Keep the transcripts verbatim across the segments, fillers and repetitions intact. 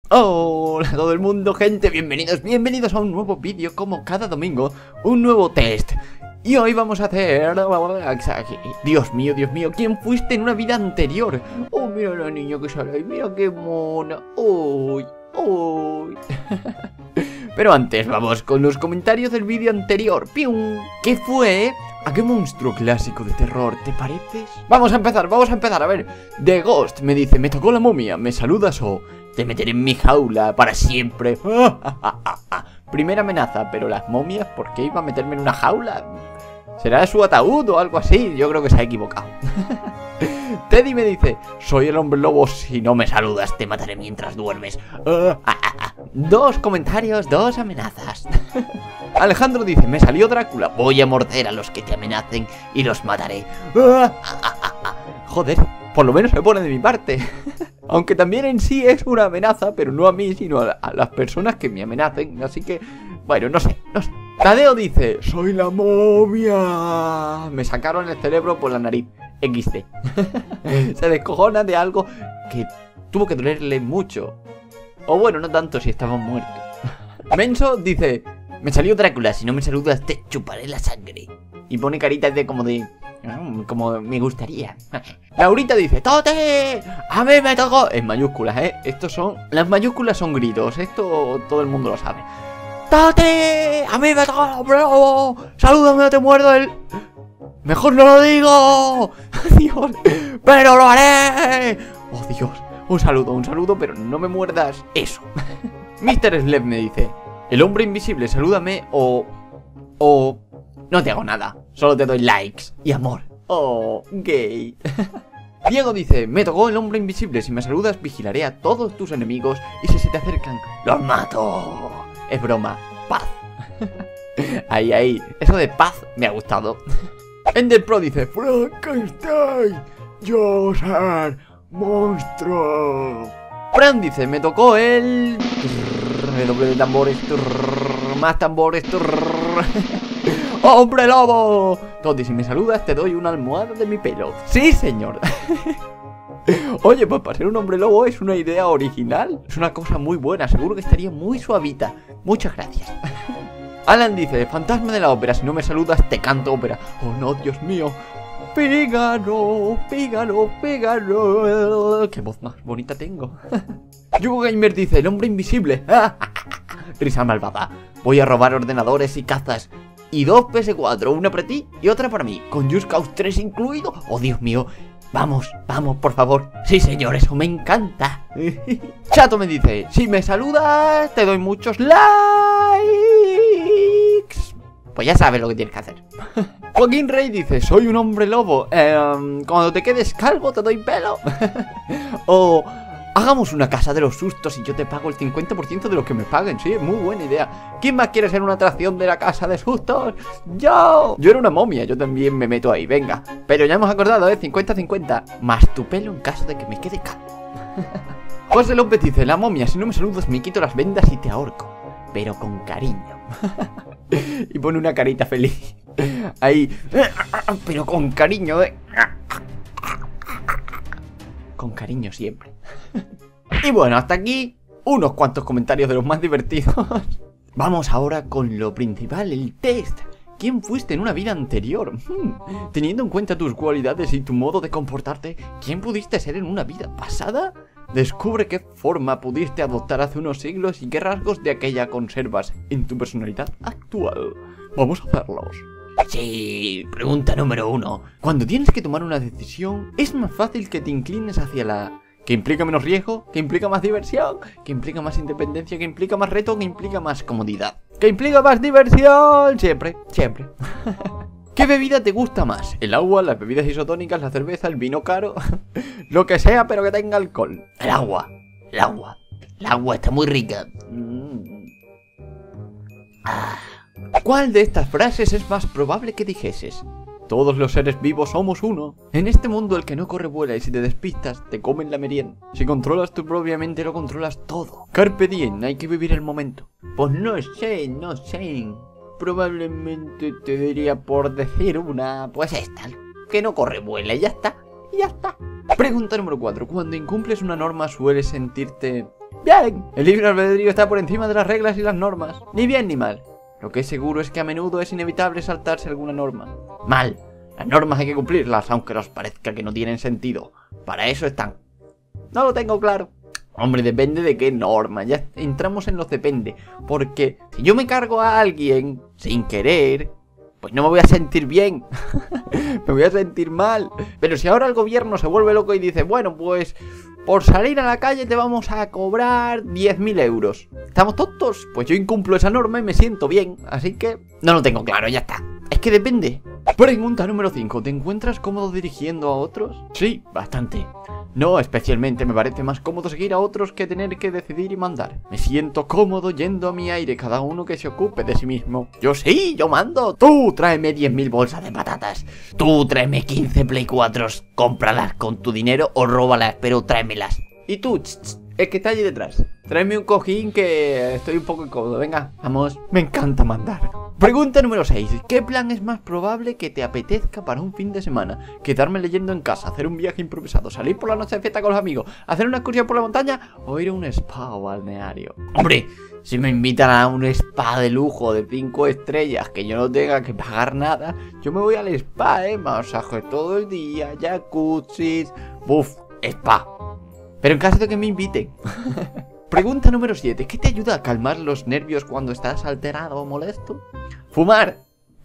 Hola a todo el mundo, gente, bienvenidos, bienvenidos a un nuevo vídeo, como cada domingo, un nuevo test. Y hoy vamos a hacer... Dios mío, Dios mío, ¿quién fuiste en una vida anterior? Oh, mira la niña que sale ahí, mira qué mona. Uy, uy. Pero antes vamos con los comentarios del vídeo anterior. ¡Pium! ¿Qué fue? ¿A qué monstruo clásico de terror te pareces? Vamos a empezar, vamos a empezar, a ver. The Ghost me dice, me tocó la momia, ¿me saludas o te meteré en mi jaula para siempre? Primera amenaza, pero las momias, ¿por qué iba a meterme en una jaula? ¿Será su ataúd o algo así? Yo creo que se ha equivocado. Teddy me dice, soy el hombre lobo, si no me saludas te mataré mientras duermes. Dos comentarios, dos amenazas. Alejandro dice, me salió Drácula, voy a morder a los que te amenacen y los mataré. Joder, por lo menos se pone de mi parte. Aunque también en sí es una amenaza, pero no a mí, sino a, a las personas que me amenacen. Así que, bueno, no sé, no sé. Tadeo dice, soy la momia. Me sacaron el cerebro por la nariz. equis de. Se descojona de algo que tuvo que dolerle mucho. O bueno, no tanto si estaba muerto. Menso dice, me salió Drácula, si no me saludas te chuparé la sangre. Y pone caritas de como de... como me gustaría. Laurita dice, ¡Tote! ¡A mí me tocó! En mayúsculas, ¿eh? Estos son... Las mayúsculas son gritos. Esto todo el mundo lo sabe. ¡Tote! ¡A mí me tocó el hombre lobo! ¡Salúdame o te muerdo el... ¡Mejor no lo digo! ¡Dios! ¡Pero lo haré! ¡Oh, Dios! Un saludo, un saludo, pero no me muerdas eso. mister Slep me dice, el hombre invisible, salúdame o... O... No te hago nada, solo te doy likes y amor. Oh, gay. Diego dice, me tocó el hombre invisible, si me saludas vigilaré a todos tus enemigos y si se te acercan, los mato. Es broma, paz. Ahí, ahí, eso de paz me ha gustado. Ender Pro dice, Frankenstein, yo ser monstruo. Fran dice, me tocó el... Redoble de tambores, más tambores. ¡Hombre lobo! Toti, si me saludas te doy una almohada de mi pelo. ¡Sí, señor! Oye, pues para ser un hombre lobo es una idea original. Es una cosa muy buena, seguro que estaría muy suavita. Muchas gracias. Alan dice, fantasma de la ópera, si no me saludas te canto ópera. Oh no, Dios mío. Fígaro, Fígaro, Fígaro. Qué voz más bonita tengo. Yugo Gamer dice, el hombre invisible. Risa malvada. Voy a robar ordenadores y cazas. Y dos P S cuatro, una para ti y otra para mí, con Just Cause tres incluido. Oh, Dios mío. Vamos, vamos, por favor. Sí, señor, eso me encanta. Chato me dice, si me saludas, te doy muchos likes. Pues ya sabes lo que tienes que hacer. Joaquín Rey dice, soy un hombre lobo. Eh, cuando te quedes calvo, te doy pelo. O... hagamos una casa de los sustos y yo te pago el cincuenta por ciento de lo que me paguen. Sí, es muy buena idea. ¿Quién más quiere ser una atracción de la casa de sustos? ¡Yo! Yo era una momia, yo también me meto ahí, venga. Pero ya hemos acordado, ¿eh? cincuenta cincuenta. Más tu pelo en caso de que me quede calvo. José López dice, la momia, si no me saludas me quito las vendas y te ahorco. Pero con cariño. Y pone una carita feliz. Ahí. Pero con cariño, ¿eh? Con cariño siempre. Y bueno, hasta aquí unos cuantos comentarios de los más divertidos. Vamos ahora con lo principal, el test. ¿Quién fuiste en una vida anterior? Hmm. Teniendo en cuenta tus cualidades y tu modo de comportarte, ¿quién pudiste ser en una vida pasada? Descubre qué forma pudiste adoptar hace unos siglos y qué rasgos de aquella conservas en tu personalidad actual. Vamos a hacerlos. Sí, pregunta número uno. Cuando tienes que tomar una decisión, ¿es más fácil que te inclines hacia la... que implica menos riesgo, que implica más diversión, que implica más independencia, que implica más reto, que implica más comodidad, que implica más diversión? Siempre, siempre. ¿Qué bebida te gusta más? ¿El agua, las bebidas isotónicas, la cerveza, el vino caro? Lo que sea, pero que tenga alcohol. El agua, el agua. El agua está muy rica. Mm. Ah. ¿Cuál de estas frases es más probable que dijeses? Todos los seres vivos somos uno. En este mundo el que no corre vuela y si te despistas te comen la merienda. Si controlas tu propia mente lo controlas todo. Carpe diem, hay que vivir el momento. Pues no sé, no sé. Probablemente te diría por decir una... pues esta, que no corre vuela y ya está, y ya está. Pregunta número cuatro. Cuando incumples una norma sueles sentirte Bien, el libre albedrío está por encima de las reglas y las normas. Ni bien ni mal. Lo que es seguro es que a menudo es inevitable saltarse alguna norma. Mal. Las normas hay que cumplirlas, aunque nos parezca que no tienen sentido. Para eso están. No lo tengo claro. Hombre, depende de qué norma. Ya entramos en los depende. Porque si yo me cargo a alguien sin querer, pues no me voy a sentir bien. Me voy a sentir mal. Pero si ahora el gobierno se vuelve loco y dice, bueno, pues por salir a la calle te vamos a cobrar diez mil euros. ¿Estamos tontos? Pues yo incumplo esa norma y me siento bien. Así que no lo tengo claro, ya está. Es que depende. Pregunta número cinco. ¿Te encuentras cómodo dirigiendo a otros? Sí, bastante. No, especialmente me parece más cómodo seguir a otros que tener que decidir y mandar. Me siento cómodo yendo a mi aire, cada uno que se ocupe de sí mismo. Yo sí, yo mando. Tú tráeme diez mil bolsas de patatas. Tú tráeme quince Play cuatro, cómpralas con tu dinero o róbalas, pero tráemelas. Y tú, ch, ch, el que está allí detrás, tráeme un cojín que estoy un poco incómodo. Venga, vamos. Me encanta mandar. Pregunta número seis. ¿Qué plan es más probable que te apetezca para un fin de semana? ¿Quedarme leyendo en casa, hacer un viaje improvisado, salir por la noche de fiesta con los amigos, hacer una excursión por la montaña o ir a un spa o balneario? Hombre, si me invitan a un spa de lujo de cinco estrellas que yo no tenga que pagar nada, yo me voy al spa, eh, masaje todo el día, jacuzzi, buf, spa. Pero en caso de que me inviten. Pregunta número siete. ¿Qué te ayuda a calmar los nervios cuando estás alterado o molesto? Fumar,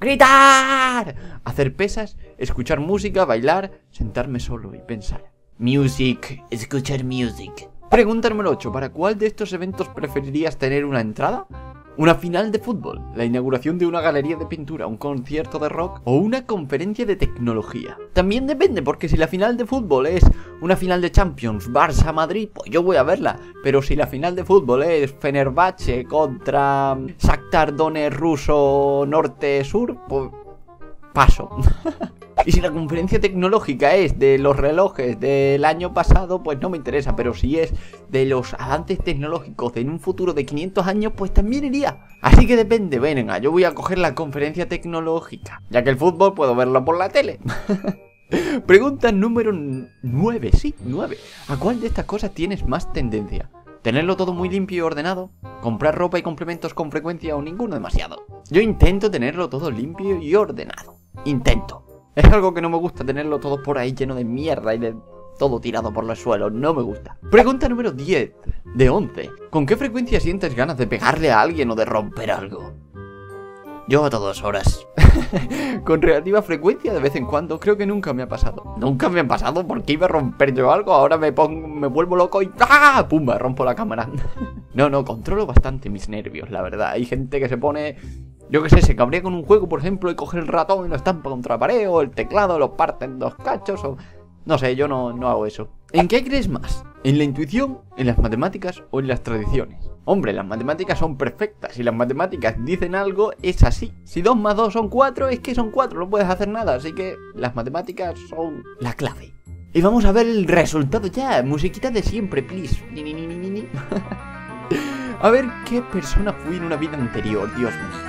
gritar, hacer pesas, escuchar música, bailar, sentarme solo y pensar. Music, escuchar music. Pregunta número ocho. ¿Para cuál de estos eventos preferirías tener una entrada? ¿Una final de fútbol, la inauguración de una galería de pintura, un concierto de rock o una conferencia de tecnología? También depende, porque si la final de fútbol es una final de Champions, Barça-Madrid, pues yo voy a verla. Pero si la final de fútbol es Fenerbahce contra Shakhtar Donetsk ruso norte-sur, pues paso. Y si la conferencia tecnológica es de los relojes del año pasado, pues no me interesa. Pero si es de los avances tecnológicos en un futuro de quinientos años, pues también iría. Así que depende, venga, yo voy a coger la conferencia tecnológica, ya que el fútbol puedo verlo por la tele. Pregunta número nueve, sí, nueve. ¿A cuál de estas cosas tienes más tendencia? ¿Tenerlo todo muy limpio y ordenado? ¿Comprar ropa y complementos con frecuencia o ninguno demasiado? Yo intento tenerlo todo limpio y ordenado. Intento. Es algo que no me gusta, tenerlo todo por ahí lleno de mierda y de todo tirado por los suelos. No me gusta. Pregunta número diez, de once. ¿Con qué frecuencia sientes ganas de pegarle a alguien o de romper algo? Yo a todas horas. Con relativa frecuencia, de vez en cuando. Creo que nunca me ha pasado. Nunca me ha pasado porque iba a romper yo algo. Ahora me pongo, me vuelvo loco y ¡ah! ¡Pumba! Rompo la cámara. No, no, controlo bastante mis nervios, la verdad. Hay gente que se pone... Yo qué sé, se cabrea con un juego, por ejemplo, y coge el ratón y lo estampa contra la pared, o el teclado lo parte en dos cachos, o... No sé, yo no, no hago eso. ¿En qué crees más? ¿En la intuición, en las matemáticas o en las tradiciones? Hombre, las matemáticas son perfectas. Si las matemáticas dicen algo, es así. Si dos más dos son cuatro, es que son cuatro, no puedes hacer nada. Así que las matemáticas son la clave. Y vamos a ver el resultado ya. Musiquita de siempre, please. Ni, ni, ni, ni, ni. A ver qué persona fui en una vida anterior, Dios mío.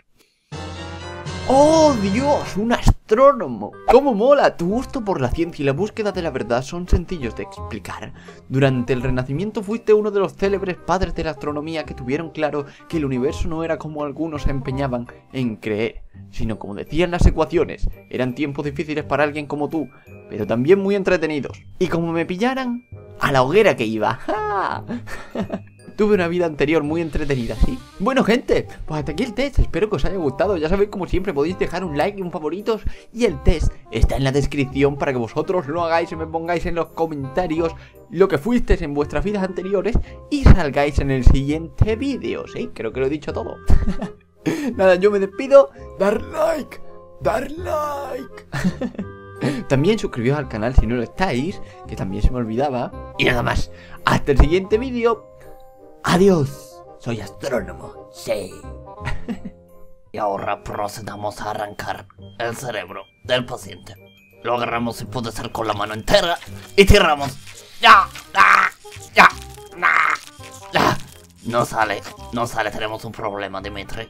¡Oh, Dios! ¡Un astrónomo! ¡Cómo mola! Tu gusto por la ciencia y la búsqueda de la verdad son sencillos de explicar. Durante el Renacimiento fuiste uno de los célebres padres de la astronomía que tuvieron claro que el universo no era como algunos se empeñaban en creer, sino como decían las ecuaciones. Eran tiempos difíciles para alguien como tú, pero también muy entretenidos. Y como me pillaran, a la hoguera que iba. ¡Ja! Tuve una vida anterior muy entretenida, ¿sí? Bueno, gente, pues hasta aquí el test. Espero que os haya gustado. Ya sabéis, como siempre, podéis dejar un like y un favoritos. Y el test está en la descripción para que vosotros lo hagáis y me pongáis en los comentarios lo que fuisteis en vuestras vidas anteriores y salgáis en el siguiente vídeo, ¿sí? Creo que lo he dicho todo. Nada, yo me despido. Dar like, dar like. También suscribíos al canal si no lo estáis, que también se me olvidaba. Y nada más, hasta el siguiente vídeo. Adiós, soy astrónomo, sí. Y ahora procedamos a arrancar el cerebro del paciente. Lo agarramos si puede ser con la mano entera y tiramos. ¡Ya! ¡Ya! ¡Ya! ¡Ya! No sale, no sale, tenemos un problema, Dimitri.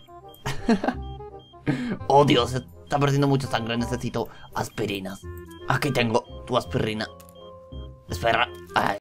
Oh Dios, está perdiendo mucha sangre, necesito aspirinas. Aquí tengo tu aspirina. Espera. Ay.